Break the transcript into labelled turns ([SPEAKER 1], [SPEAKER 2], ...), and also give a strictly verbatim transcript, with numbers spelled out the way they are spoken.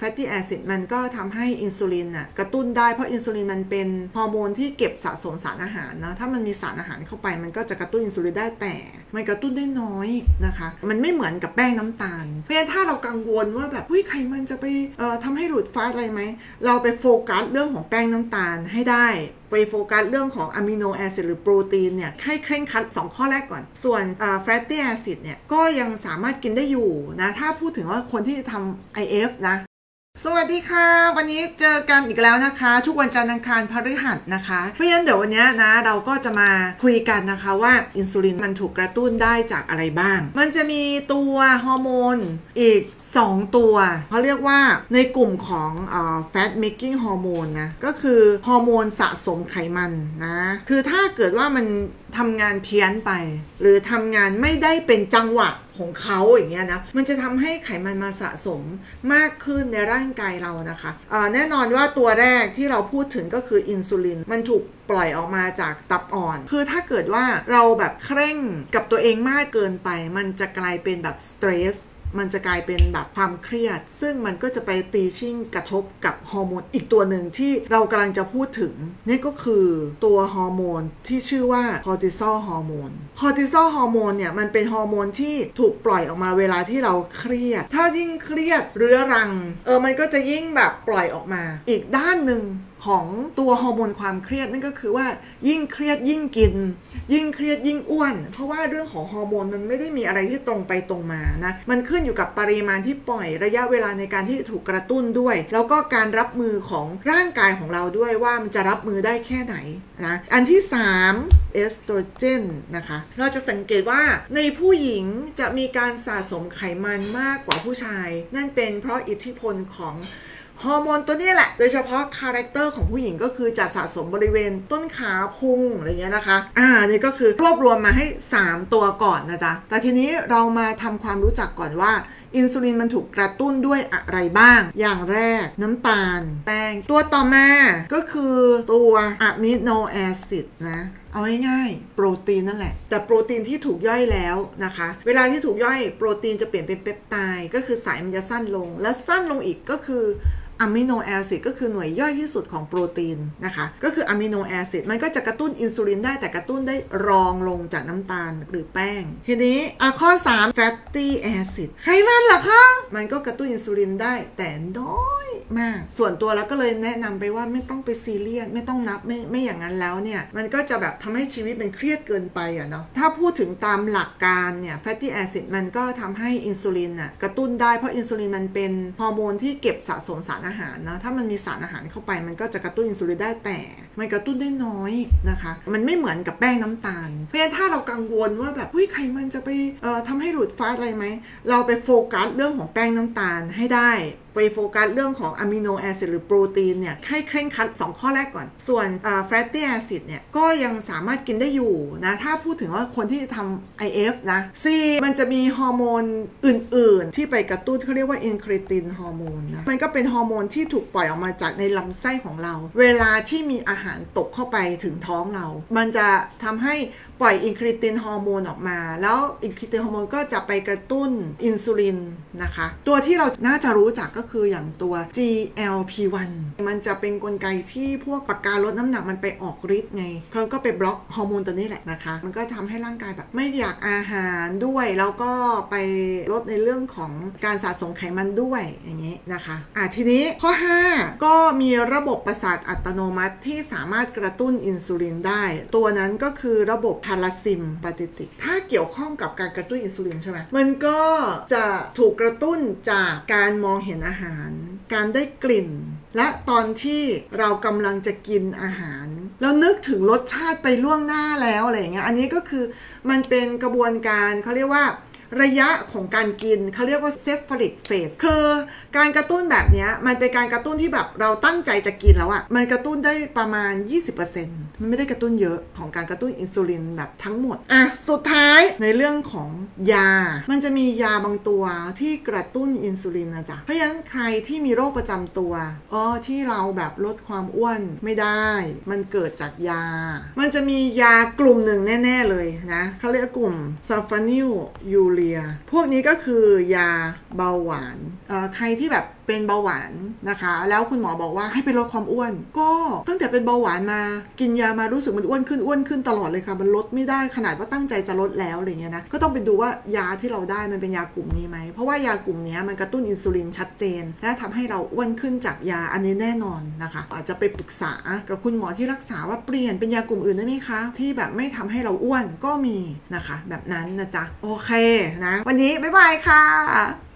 [SPEAKER 1] fatty acid มันก็ทำให้อินซูลินน่ะกระตุ้นได้เพราะอินซูลินมันเป็นฮอร์โมนที่เก็บสะสมสารอาหารนะถ้ามันมีสารอาหารเข้าไปมันก็จะกระตุ้นอินซูลินได้แต่มันกระตุ้นได้น้อยนะคะมันไม่เหมือนกับแป้งน้ำตาลเพราะฉะนั้นถ้าเรากังวลว่าแบบไขมันจะไปเอ่อทำให้หลุดฟาสอะไรไหมเราไปโฟกัสเรื่องของแป้งน้ำตาลให้ได้ไปโฟกัสเรื่องของอะมิโนแอซิดหรือโปรตีนเนี่ยให้เคร่งครัดสองข้อแรกก่อนส่วนแฟตตี้แอซิดเนี่ยก็ยังสามารถกินได้อยู่นะถ้าพูดถึงว่าคนที่ทำ ไอ เอฟ นะสวัสดีค่ะวันนี้เจอกันอีกแล้วนะคะทุกวันจันทร์อังคารพฤหัสนะคะเพราะฉะนั้นเดี๋ยววันนี้นะเราก็จะมาคุยกันนะคะว่าอินซูลินมันถูกกระตุ้นได้จากอะไรบ้างมันจะมีตัวฮอร์โมนอีกสองตัวเขาเรียกว่าในกลุ่มของเอ่อ fat making hormone นะก็คือฮอร์โมนสะสมไขมันนะคือถ้าเกิดว่ามันทำงานเพี้ยนไปหรือทำงานไม่ได้เป็นจังหวะของเขาอย่างเงี้ยนะมันจะทำให้ไขมันมาสะสมมากขึ้นในร่างกายเรานะคะแน่นอนว่าตัวแรกที่เราพูดถึงก็คืออินซูลินมันถูกปล่อยออกมาจากตับอ่อนคือถ้าเกิดว่าเราแบบเคร่งกับตัวเองมากเกินไปมันจะกลายเป็นแบบสเตรสมันจะกลายเป็นแบบความเครียดซึ่งมันก็จะไปตีชิ่งกระทบกับฮอร์โมนอีกตัวหนึ่งที่เรากำลังจะพูดถึงนี่ก็คือตัวฮอร์โมนที่ชื่อว่าคอร์ติซอลฮอร์โมนคอร์ติซอลฮอร์โมนเนี่ยมันเป็นฮอร์โมนที่ถูกปล่อยออกมาเวลาที่เราเครียดถ้ายิ่งเครียดเรื้อรังเออมันก็จะยิ่งแบบปล่อยออกมาอีกด้านหนึ่งของตัวฮอร์โมนความเครียดนั่นก็คือว่ายิ่งเครียดยิ่งกินยิ่งเครียดยิ่งอ้วนเพราะว่าเรื่องของฮอร์โมนมันไม่ได้มีอะไรที่ตรงไปตรงมานะมันขึ้นอยู่กับปริมาณที่ปล่อยระยะเวลาในการที่ถูกกระตุ้นด้วยแล้วก็การรับมือของร่างกายของเราด้วยว่ามันจะรับมือได้แค่ไหนนะอันที่สามเอสโตรเจนนะคะเราจะสังเกตว่าในผู้หญิงจะมีการสะสมไขมันมากกว่าผู้ชายนั่นเป็นเพราะอิทธิพลของฮอร์โมนตัวนี้แหละโดยเฉพาะคาแรคเตอร์ของผู้หญิงก็คือจะสะสมบริเวณต้นขาพุงอะไรเงี้ยนะคะอ่านี่ก็คือรวบรวมมาให้สามตัวก่อนนะจ๊ะแต่ทีนี้เรามาทำความรู้จักก่อนว่าอินซูลินมันถูกกระตุ้นด้วยอะไรบ้างอย่างแรกน้ำตาลแป้งตัวต่อมาก็คือตัวอะมิโนแอซิดนะเอาง่ายๆโปรตีนนั่นแหละแต่โปรตีนที่ถูกย่อยแล้วนะคะเวลาที่ถูกย่อยโปรตีนจะเปลี่ยนเป็นเปปไทด์ก็คือสายมันจะสั้นลงและสั้นลงอีกก็คืออะมิโนแอซิดก็คือหน่วยย่อยที่สุดของโปรตีนนะคะก็คืออะมิโนแอซิดมันก็จะกระตุ้นอินซูลินได้แต่กระตุ้นได้รองลงจากน้ำตาลหรือแป้งทีนี้ข้อสาม fatty acid ไขมันเหรอคะมันก็กระตุ้นอินซูลินได้แต่น้อยมากส่วนตัวแล้วก็เลยแนะนำไปว่าไม่ต้องไปซีเรียสไม่ต้องนับไม่ไม่อย่างนั้นแล้วเนี่ยมันก็จะแบบทำให้ชีวิตมันเครียดเกินไปอ่ะเนาะถ้าพูดถึงตามหลักการเนี่ย fatty acid มันก็ทำให้อินซูลินอ่ะกระตุ้นได้เพราะอินซูลินมันเป็นฮอร์โมนที่เก็บสะสมสารอาหารนะถ้ามันมีสารอาหารเข้าไปมันก็จะกระตุ้นอินซูลินได้แต่มันกระตุ้นได้น้อยนะคะมันไม่เหมือนกับแป้งน้ำตาลเพราะฉะนั้นถ้าเรากังวลว่าแบบไขมันจะไปเอ่อทำให้หลุดฟาสอะไรไหมเราไปโฟกัสเรื่องของแป้งน้ำตาลให้ได้ไปโฟกัสเรื่องของอะมิโนแอซิดหรือโปรตีนเนี่ยให้เคร่งครัดสองข้อแรกก่อนส่วนแฟตตี้แอซิดเนี่ยก็ยังสามารถกินได้อยู่นะถ้าพูดถึงว่าคนที่ทำ ไอ เอฟ นะ C มันจะมีฮอร์โมนอื่นๆที่ไปกระตุ้นเขาเรียกว่าอินครีตินฮอร์โมนนะมันก็เป็นฮอร์โมนที่ถูกปล่อยออกมาจากในลำไส้ของเราเวลาที่มีอาหารตกเข้าไปถึงท้องเรามันจะทำให้ปล่อยอินครีตินฮอร์โมนออกมาแล้วอินครีตินฮอร์โมนก็จะไปกระตุ้นอินซูลินนะคะตัวที่เราน่าจะรู้จักก็คืออย่างตัว จี แอล พี วัน มันจะเป็นกลไกที่พวกปากกาลดน้ำหนักมันไปออกฤทธิ์ไงเขาก็ไปบล็อกฮอร์โมนตัวนี้แหละนะคะมันก็ทำให้ร่างกายแบบไม่อยากอาหารด้วยแล้วก็ไปลดในเรื่องของการสะสมไขมันด้วยอย่างนี้นะคะอ่ะทีนี้ข้อห้าก็มีระบบประสาทอัตโนมัติที่สามารถกระตุ้นอินซูลินได้ตัวนั้นก็คือระบบพาราซิมปาติติกถ้าเกี่ยวข้องกับการกระตุ้นอินซูลินใช่ไหมมันก็จะถูกกระตุ้นจากการมองเห็นอาหารการได้กลิ่นและตอนที่เรากำลังจะกินอาหารแล้วนึกถึงรสชาติไปล่วงหน้าแล้วอะไรอย่างเงี้ยอันนี้ก็คือมันเป็นกระบวนการเขาเรียกว่าระยะของการกินเขาเรียกว่าเซฟาลิกเฟสคือการกระตุ้นแบบนี้มันเป็นการกระตุ้นที่แบบเราตั้งใจจะกินแล้วอะมันกระตุ้นได้ประมาณ ยี่สิบเปอร์เซ็นต์ มันไม่ได้กระตุ้นเยอะของการกระตุ้นอินซูลินแบบทั้งหมดอ่ะสุดท้ายในเรื่องของยามันจะมียาบางตัวที่กระตุ้นอินซูลินนะจ๊ะเพราะฉะนั้นใครที่มีโรคประจำตัวอ๋อที่เราแบบลดความอ้วนไม่ได้มันเกิดจากยามันจะมียากลุ่มหนึ่งแน่ๆเลยนะเขาเรียกกลุ่มซัลฟานิลยูเรียพวกนี้ก็คือยาเบาหวานเอ่อใครที่ที่แบบเป็นเบาหวานนะคะแล้วคุณหมอบอกว่าให้ไปลดความอ้วนก็ตั้งแต่เป็นเบาหวานมากินยามารู้สึกมันอ้วนขึ้นอ้วนขึ้นตลอดเลยค่ะมันลดไม่ได้ขนาดว่าตั้งใจจะลดแล้วอะไรเงี้ยนะก็ต้องไปดูว่ายาที่เราได้มันเป็นยากลุ่มนี้ไหมเพราะว่ายากลุ่มนี้มันกระตุ้นอินซูลินชัดเจนและทำให้เราอ้วนขึ้นจากยาอันนี้แน่นอนนะคะอาจจะไปปรึกษากับคุณหมอที่รักษาว่าเปลี่ยนเป็นยากลุ่มอื่นได้ไหมคะที่แบบไม่ทำให้เราอ้วนก็มีนะคะแบบนั้นนะจ๊ะโอเคนะวันนี้บ๊ายบายค่ะ